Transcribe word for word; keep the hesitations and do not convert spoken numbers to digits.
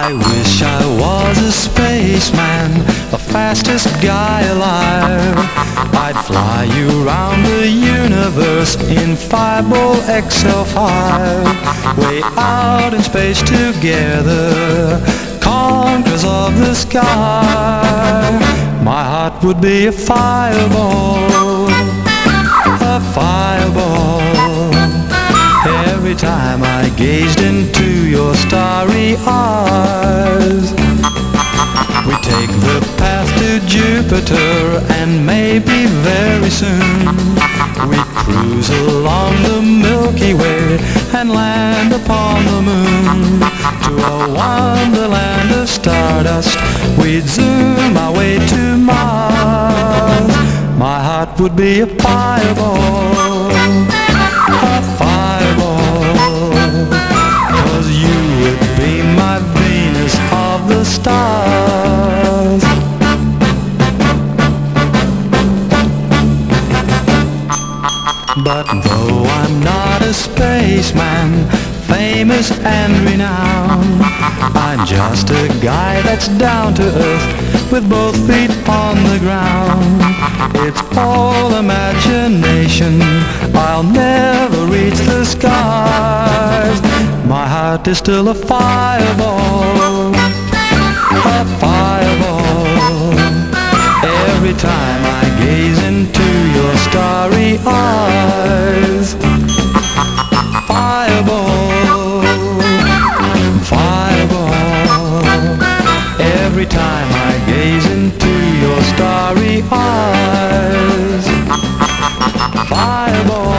I wish I was a spaceman, the fastest guy alive. I'd fly you round the universe in five-ball X L five. Way out in space together, conquerors of the sky. My heart would be a fireball, a fireball. Every time I gazed into your starry eyes. We take the path to Jupiter, and maybe very soon we cruise along the Milky Way and land upon the moon. To a wonderland of stardust we'd zoom our way to Mars. My heart would be a fireball, a fireball, 'cause you would be my Venus of the stars. But though I'm not a spaceman, famous and renowned, I'm just a guy that's down to earth with both feet on the ground. It's all imagination, I'll never reach the skies. My heart is still a fireball, a fireball. Every time I gaze into your starry eyes. Fireball, fireball. Every time I gaze into your starry eyes. Fireball.